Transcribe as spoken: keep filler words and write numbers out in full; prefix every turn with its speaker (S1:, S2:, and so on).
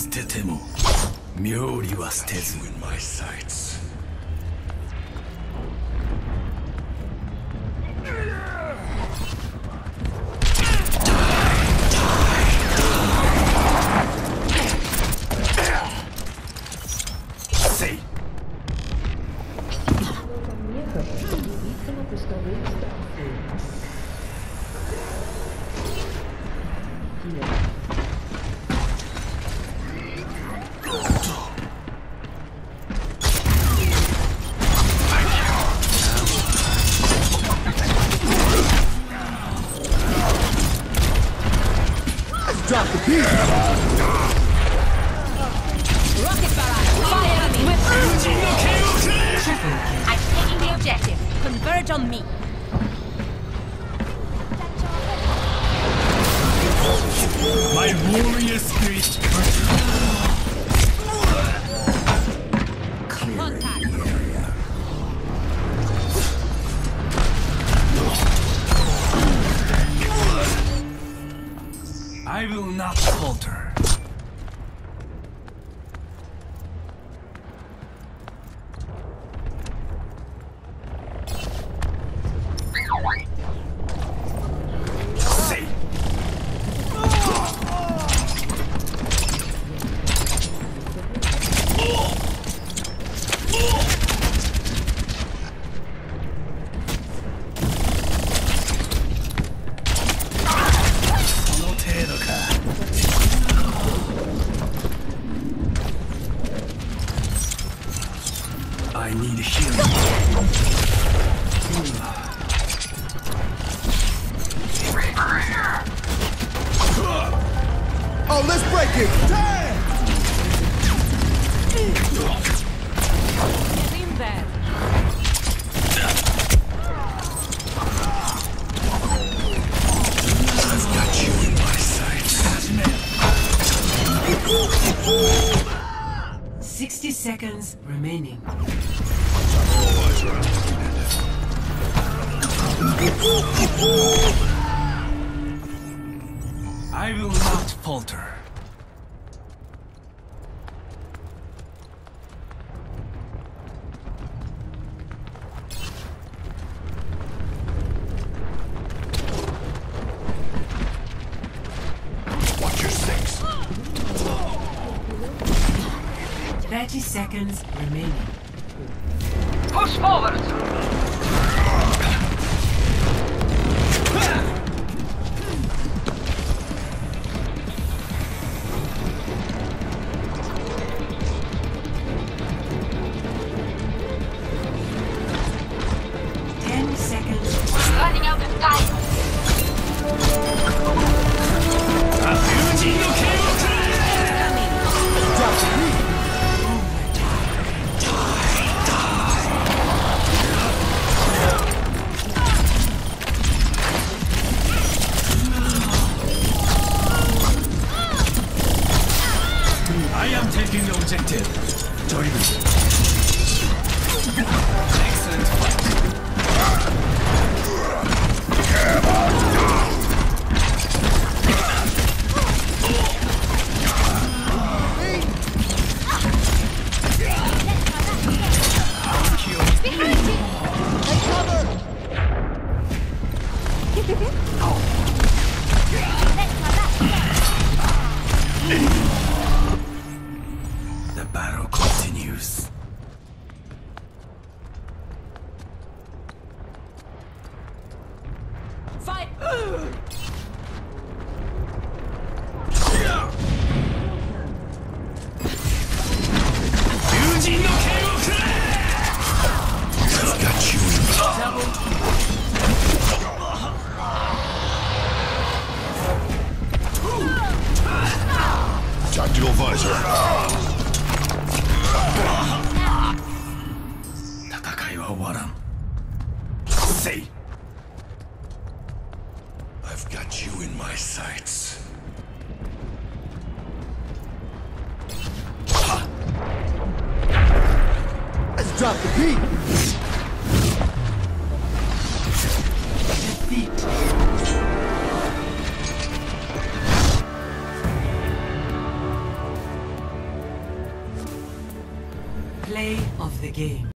S1: 捨てても妙理は捨てず。
S2: Drop the beat!
S3: Rocket barrage! Fire at me! Triple. I'm taking the objective. Converge on me.
S1: My warrior spirit.
S3: Contact.
S1: I will not falter. Say. I need healing.
S2: Oh, let's break it! Damn!
S3: Get in there.
S1: I've got you in my sights. Sixty seconds remaining. I will not falter. Watch your six. Thirty seconds remaining.
S4: Push forward!
S1: Ten seconds.
S4: Running out of time!
S2: Drop the beat!
S1: I am taking the objective. Join me. Excellent fight. The battle continues.
S3: Fight!
S1: I've got you in
S2: Tactical visor.
S1: 戦いは終わらん。Say. I've got you in my sights.
S2: Let's drop the beat!
S1: Defeat.
S5: Play of the game.